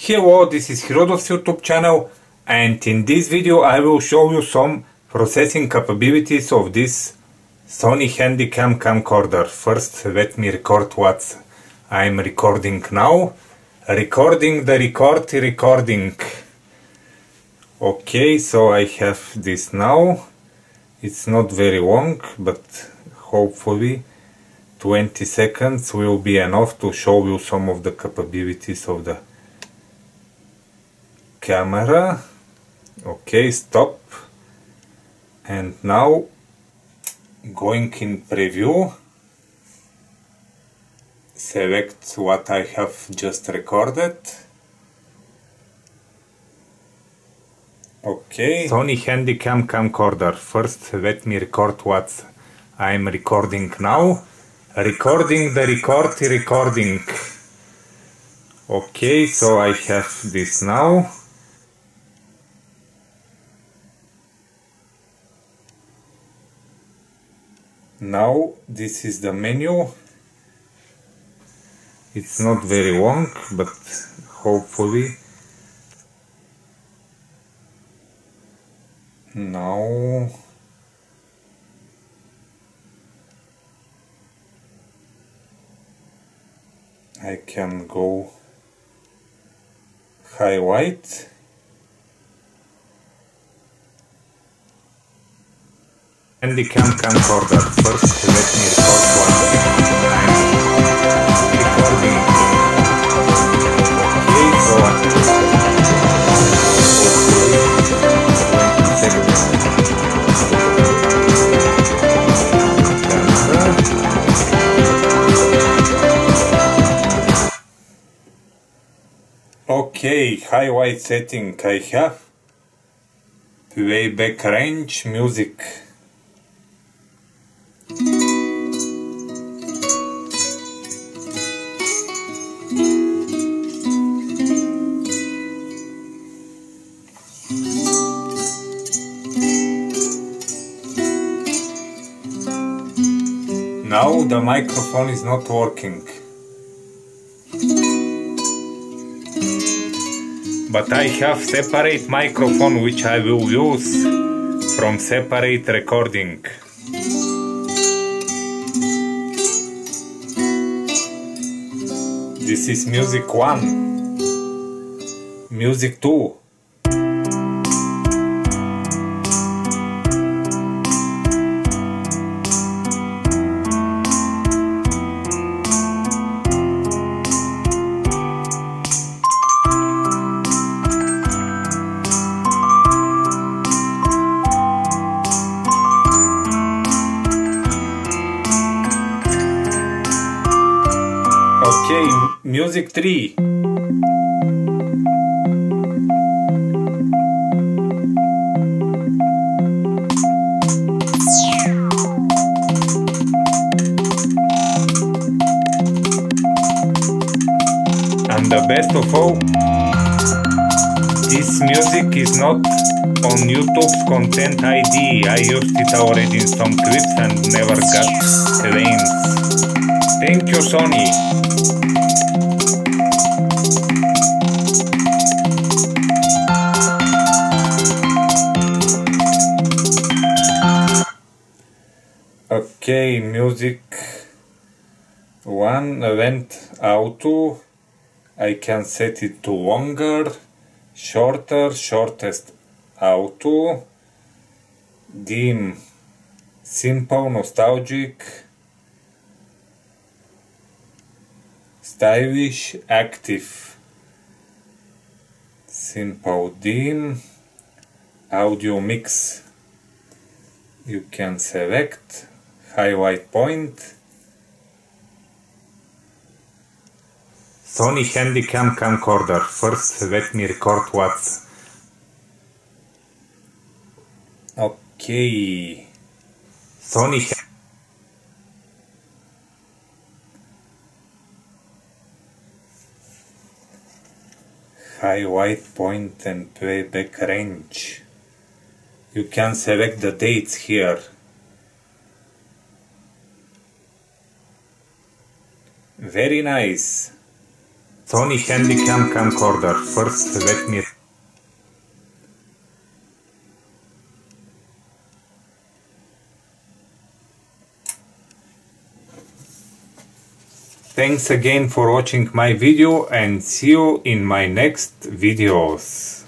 Hello, this is Hirodo's YouTube channel, and in this video I will show you some processing capabilities of this Sony Handycam camcorder. First, let me record what I'm recording now. Recording. Okay, so I have this now. It's not very long, but hopefully 20 seconds will be enough to show you some of the capabilities of the camera. Okay, stop. And now going in preview, select what I have just recorded. Okay, Sony Handycam camcorder. First, let me record what I'm recording now. Recording. Okay, so I have this now. Now this is the menu. It's not very long, but hopefully now I can go highlight. Handycam camcorder. First, let me record what I'm recording. Okay, so okay, highlight setting I have. Playback range, music. Now the microphone is not working, but I have separate microphone which I will use from separate recording. This is music 1, music 2. Okay, music 3. And the best of all, this music is not on YouTube's content ID. I used it already in some clips and never got claims. Thank you, Sony. Okay, music 1, event auto. I can set it to longer, shorter, shortest auto, dim, simple, nostalgic, stylish, active, simple, dim, audio mix. You can select highlight point. Sony Handycam camcorder. First, let me record what. Okay. Sony highlight point and playback range. You can select the dates here. Very nice. Sony Handycam camcorder. First, let me... Thanks again for watching my video and see you in my next videos.